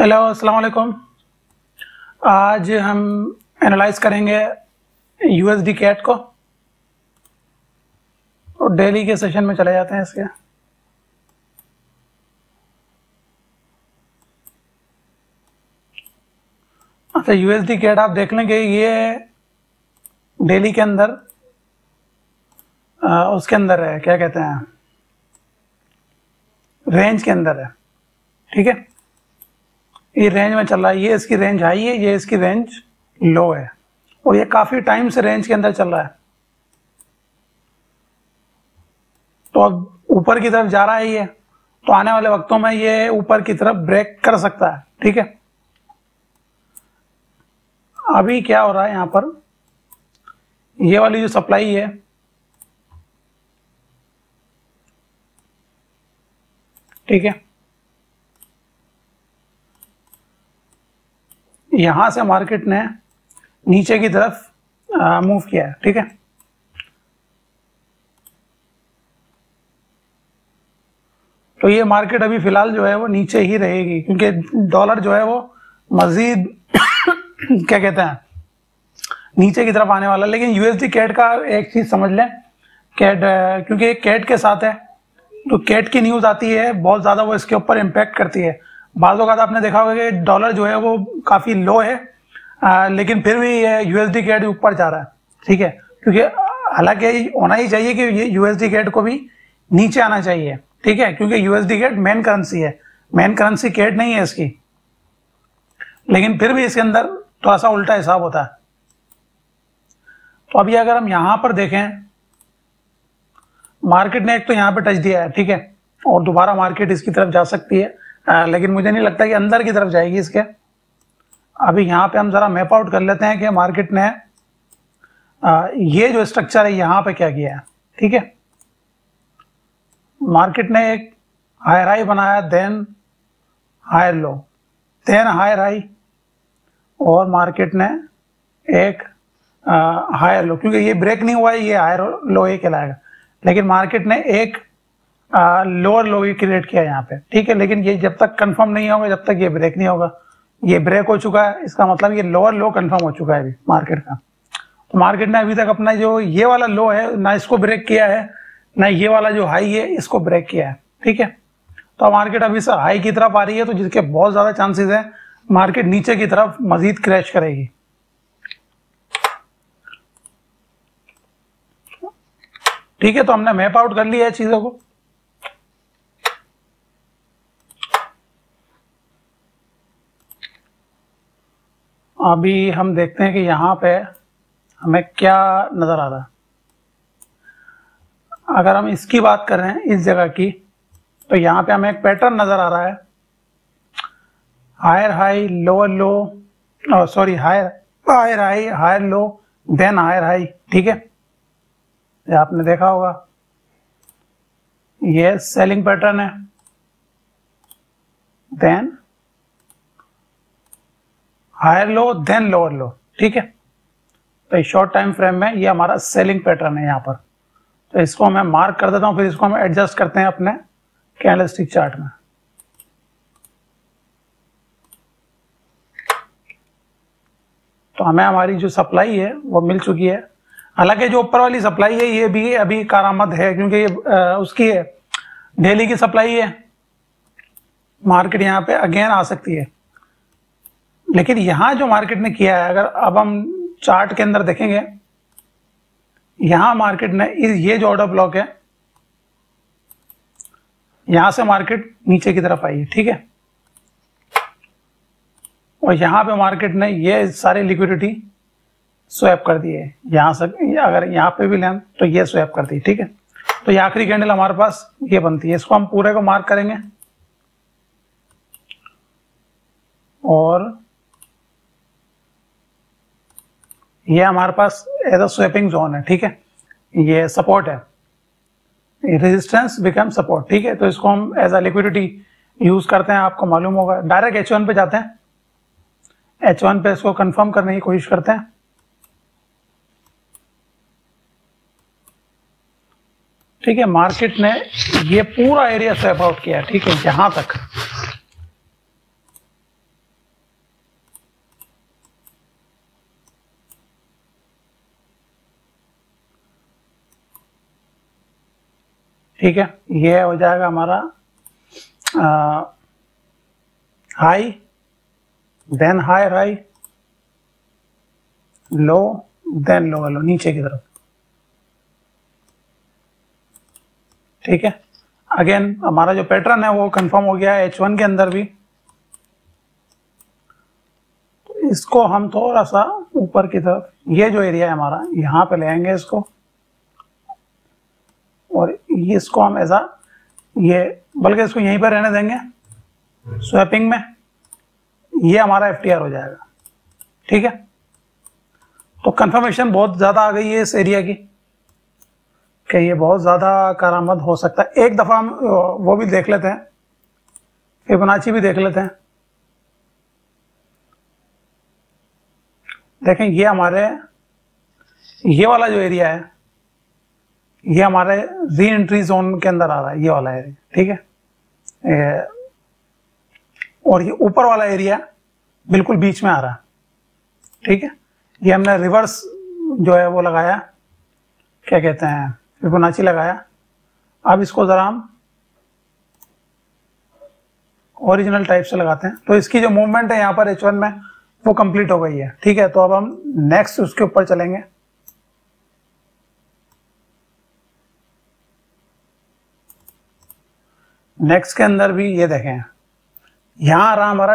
Hello, अस्सलाम वालेकुम। आज हम एनालाइज करेंगे यूएसडी कैट को और डेली के सेशन में चले जाते हैं इसके। अच्छा, यूएसडी कैट आप देख लेंगे ये डेली के अंदर उसके अंदर है, क्या कहते हैं, रेंज के अंदर है। ठीक है, ये रेंज में चल रहा है। ये इसकी रेंज हाई है, ये इसकी रेंज लो है और ये काफी टाइम से रेंज के अंदर चल रहा है। तो अब ऊपर की तरफ जा रहा है ये, तो आने वाले वक्तों में ये ऊपर की तरफ ब्रेक कर सकता है। ठीक है, अभी क्या हो रहा है यहाँ पर, ये वाली जो सप्लाई है ठीक है, यहां से मार्केट ने नीचे की तरफ मूव किया है। ठीक है, तो ये मार्केट अभी फिलहाल जो है वो नीचे ही रहेगी क्योंकि डॉलर जो है वो मजीद क्या कहते हैं, नीचे की तरफ आने वाला। लेकिन यूएसडी कैट का एक चीज समझ लें, कैट क्योंकि कैट के साथ है तो कैट की न्यूज आती है बहुत ज्यादा, वो इसके ऊपर इम्पैक्ट करती है। बाज़ औक़ात आपने देखा होगा कि डॉलर जो है वो काफी लो है, लेकिन फिर भी ये यूएसडी कैट ऊपर जा रहा है। ठीक है, क्योंकि हालांकि होना ही चाहिए कि ये यूएसडी कैट को भी नीचे आना चाहिए। ठीक है, क्योंकि यूएसडी कैट मेन करेंसी है, मेन करेंसी कैट नहीं है इसकी, लेकिन फिर भी इसके अंदर थोड़ा सा उल्टा हिसाब होता है। तो अभी अगर हम यहां पर देखें, मार्केट ने एक तो यहां पे टच दिया है, ठीक है, और दोबारा मार्केट इसकी तरफ जा सकती है, लेकिन मुझे नहीं लगता कि अंदर की तरफ जाएगी इसके। अभी यहां पे हम जरा मैप आउट कर लेते हैं कि मार्केट ने ये जो स्ट्रक्चर है यहां पे क्या किया है। ठीक है, मार्केट ने एक हायर हाई बनाया, then higher low, then higher high, और मार्केट ने एक हायर लो, क्योंकि ये ब्रेक नहीं हुआ है, ये हायर लो ही कहलाएगा, लेकिन मार्केट ने एक लोअर लो ही क्रिएट किया यहाँ पे। ठीक है, लेकिन ये जब तक कंफर्म नहीं होगा, जब तक ये ब्रेक नहीं होगा। ये ब्रेक हो चुका है, इसका मतलब ये लोअर लो कंफर्म हो चुका है अभी मार्केट का। तो मार्केट ने अभी तक अपना जो ये वाला लो है ना इसको ब्रेक किया है, ना ये वाला जो हाई है इसको ब्रेक किया है। ठीक है, तो मार्केट अभी से हाई की तरफ आ रही है, तो जिसके बहुत ज्यादा चांसेस है मार्केट नीचे की तरफ मजीद क्रैश करेगी। ठीक है, तो हमने मैप आउट कर लिया है चीजों को। अभी हम देखते हैं कि यहां पे हमें क्या नजर आ रहा है। अगर हम इसकी बात कर रहे हैं, इस जगह की, तो यहां पे हमें एक पैटर्न नजर आ रहा है, higher high lower low, sorry higher high higher low then higher high. ठीक है, ये आपने देखा होगा, ये सेलिंग पैटर्न है, then higher low then lower low. ठीक है, तो इस शॉर्ट टाइम फ्रेम में ये हमारा सेलिंग पैटर्न है यहाँ पर। तो इसको मैं मार्क कर देता हूं, फिर इसको हम एडजस्ट करते हैं अपने कैंडलस्टिक चार्ट में। तो हमें हमारी जो सप्लाई है वो मिल चुकी है। हालांकि जो ऊपर वाली सप्लाई है ये भी अभी कारामद है, क्योंकि ये उसकी है, डेली की सप्लाई है, मार्केट यहाँ पे अगेन आ सकती है। लेकिन यहां जो मार्केट ने किया है, अगर अब हम चार्ट के अंदर देखेंगे, यहां मार्केट ने ये जो ऑर्डर ब्लॉक है, यहां से मार्केट नीचे की तरफ आई है। ठीक है, और यहां पे मार्केट ने ये सारी लिक्विडिटी स्वैप कर दी है, यहां से अगर यहां पे भी लें तो ये स्वैप कर दी। ठीक है, तो ये आखिरी कैंडल हमारे पास ये बनती है, इसको हम पूरे को मार्क करेंगे और ये हमारे पास एज अ स्वेपिंग जोन है। ठीक है, ये सपोर्ट है, रेजिस्टेंस बिकम सपोर्ट। ठीक है, तो इसको हम एज अ लिक्विडिटी यूज करते हैं, आपको मालूम होगा। डायरेक्ट H1 पे जाते हैं, H1 पे इसको कंफर्म करने की कोशिश करते हैं। ठीक है, मार्केट ने ये पूरा एरिया स्वैप आउट किया। ठीक है, यहां तक ठीक है, ये हो जाएगा हमारा high, then higher high, low, then lower low, नीचे की तरफ। ठीक है, अगेन हमारा जो पैटर्न है वो कंफर्म हो गया है H1 के अंदर भी। तो इसको हम थोड़ा सा ऊपर की तरफ, ये जो एरिया है हमारा, यहाँ पे ले आएंगे इसको, और इसको हम ऐसा, ये बल्कि इसको यहीं पर रहने देंगे स्वैपिंग में, ये हमारा FTR हो जाएगा। ठीक है, तो कंफर्मेशन बहुत ज़्यादा आ गई है इस एरिया की कि ये बहुत ज़्यादा करामद हो सकता है। एक दफ़ा हम वो भी देख लेते हैं, फिबोनाची भी देख लेते हैं। देखें, ये हमारे, ये वाला जो एरिया है, ये हमारे री एंट्री जोन के अंदर आ रहा है, ये वाला एरिया। ठीक है, और ये ऊपर वाला एरिया बिल्कुल बीच में आ रहा है। ठीक है, ये हमने रिवर्स जो है वो लगाया, क्या कहते हैं, फिबोनाची लगाया। अब इसको जरा हम ओरिजिनल टाइप से लगाते हैं, तो इसकी जो मूवमेंट है यहाँ पर H1 में वो कंप्लीट हो गई है। ठीक है, तो अब हम नेक्स्ट उसके ऊपर चलेंगे। नेक्स्ट के अंदर भी ये देखें, यहां आ रहा हमारा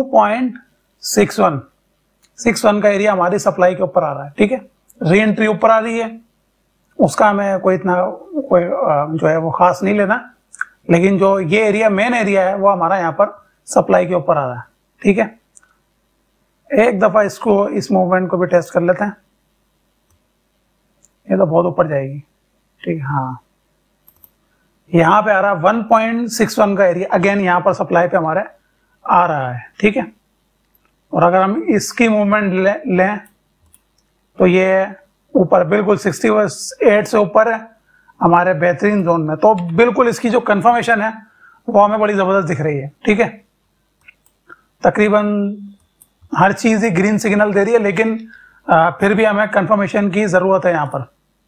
2.61 का एरिया हमारी सप्लाई के ऊपर आ रहा है। ठीक है, री एंट्री ऊपर आ रही है, उसका हमें कोई इतना कोई जो है वो खास नहीं लेना, लेकिन जो ये एरिया मेन एरिया है वो हमारा यहाँ पर सप्लाई के ऊपर आ रहा है। ठीक है, एक दफा इसको, इस मूवमेंट को भी टेस्ट कर लेते हैं। ये तो बहुत ऊपर जाएगी। ठीक है, हाँ, यहाँ पे आ रहा है 1.61 का एरिया, अगेन यहाँ पर सप्लाई पे हमारे आ रहा है। ठीक है, और अगर हम इसकी मूवमेंट लें तो ये ऊपर बिल्कुल 68 से ऊपर है हमारे बेहतरीन जोन में। तो बिल्कुल इसकी जो कंफर्मेशन है वो हमें बड़ी जबरदस्त दिख रही है। ठीक है, तकरीबन हर चीज ही ग्रीन सिग्नल दे रही है, लेकिन फिर भी हमें कंफर्मेशन की जरूरत है यहाँ पर।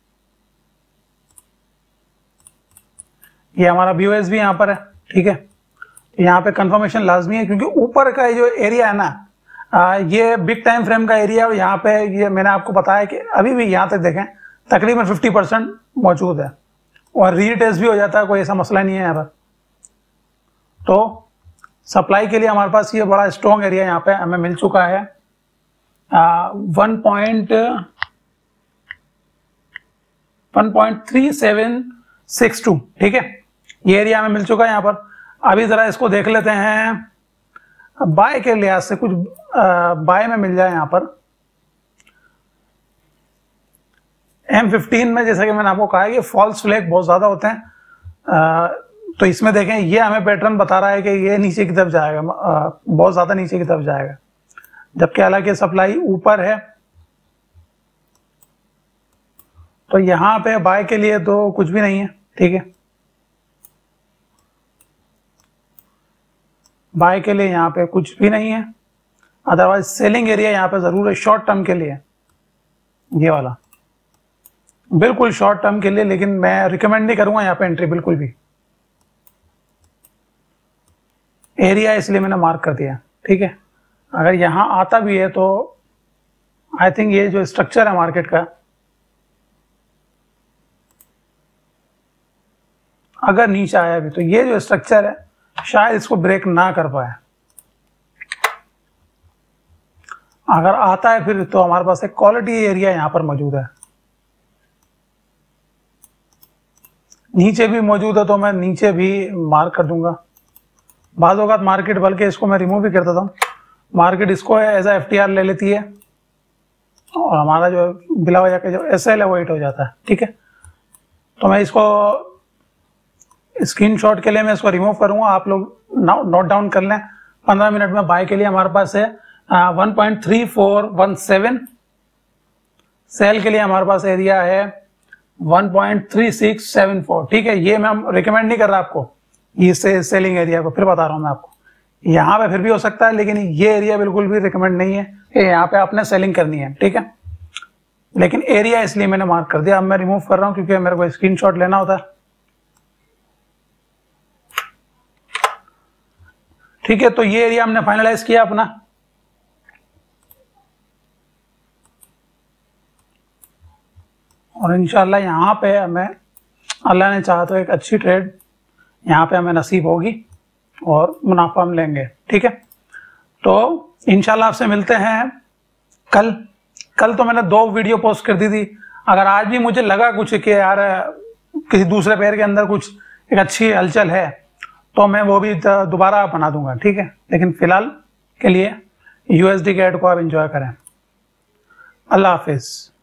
ये हमारा BOS भी यहाँ पर है। ठीक है, यहाँ पे कंफर्मेशन लाजमी है, क्योंकि ऊपर का जो एरिया है ना, ये बिग टाइम फ्रेम का एरिया, और यहाँ पे ये मैंने आपको बताया कि अभी भी यहाँ तक देखें तकरीबन 50% मौजूद है, और रीटेस्ट भी हो जाता है, कोई ऐसा मसला नहीं है यहाँ पर। तो सप्लाई के लिए हमारे पास ये बड़ा स्ट्रॉन्ग एरिया यहाँ पे हमें मिल चुका है 1.3762। ठीक है, ये एरिया हमें मिल चुका है यहाँ पर। अभी जरा इसको देख लेते हैं बाय के लिहाज से, कुछ बाय में मिल जाए यहाँ पर। M15 में जैसा कि मैंने आपको कहा है कि फॉल्स फ्लैग बहुत ज्यादा होते हैं, तो इसमें देखें ये हमें पैटर्न बता रहा है कि ये नीचे की तरफ जाएगा, बहुत ज्यादा नीचे की तरफ जाएगा, जबकि हालांकि सप्लाई ऊपर है। तो यहाँ पे बाय के लिए तो कुछ भी नहीं है। ठीक है, बाय के लिए यहाँ पे कुछ भी नहीं है, अदरवाइज सेलिंग एरिया यहाँ पे जरूर है शॉर्ट टर्म के लिए, ये वाला बिल्कुल शॉर्ट टर्म के लिए, लेकिन मैं रिकमेंड नहीं करूंगा यहाँ पे एंट्री बिल्कुल भी। एरिया इसलिए मैंने मार्क कर दिया। ठीक है, अगर यहाँ आता भी है तो आई थिंक ये जो स्ट्रक्चर है मार्केट का, अगर नीचे आया भी तो ये जो स्ट्रक्चर है शायद इसको ब्रेक ना कर पाए। अगर आता है फिर तो हमारे पास एक क्वालिटी एरिया यहां पर मौजूद है, नीचे भी मौजूद है, तो मैं नीचे भी मार्क कर दूंगा। बाद वक्त मार्केट, बल्कि इसको मैं रिमूव भी कर देता हूँ, मार्केट इसको एज ए FTR ले लेती है, और हमारा जो बिला वजह का जो SL है वो हिट हो जाता है। ठीक है, तो मैं इसको स्क्रीनशॉट के लिए मैं इसको रिमूव करूंगा, आप लोग नोट डाउन कर लें। 15 मिनट में बाय के लिए हमारे पास है 1.3417, सेल के लिए हमारे पास एरिया है 1.3674। ठीक है, ये मैं रिकमेंड नहीं कर रहा आपको ये सेलिंग एरिया को, फिर बता रहा हूं मैं आपको, यहाँ पे फिर भी हो सकता है, लेकिन ये एरिया बिल्कुल भी रिकमेंड नहीं है कि यहाँ पे आपने सेलिंग करनी है। ठीक है, लेकिन एरिया इसलिए मैंने मार्क कर दिया। अब मैं रिमूव कर रहा हूँ क्योंकि मेरे को स्क्रीनशॉट लेना होता है। ठीक है, तो ये एरिया हमने फाइनलाइज किया अपना। और इंशाल्लाह यहाँ पे हमें अल्लाह ने चाहा तो एक अच्छी ट्रेड यहाँ पे हमें नसीब होगी और मुनाफा हम लेंगे। ठीक है, तो इंशाल्लाह आपसे मिलते हैं कल तो मैंने 2 वीडियो पोस्ट कर दी थी। अगर आज भी मुझे लगा कुछ कि यार किसी दूसरे पेयर के अंदर कुछ एक अच्छी हलचल है तो मैं वो भी दोबारा बना दूंगा। ठीक है, लेकिन फिलहाल के लिए यूएसडी कैट को आप एंजॉय करें। अल्लाह हाफिज।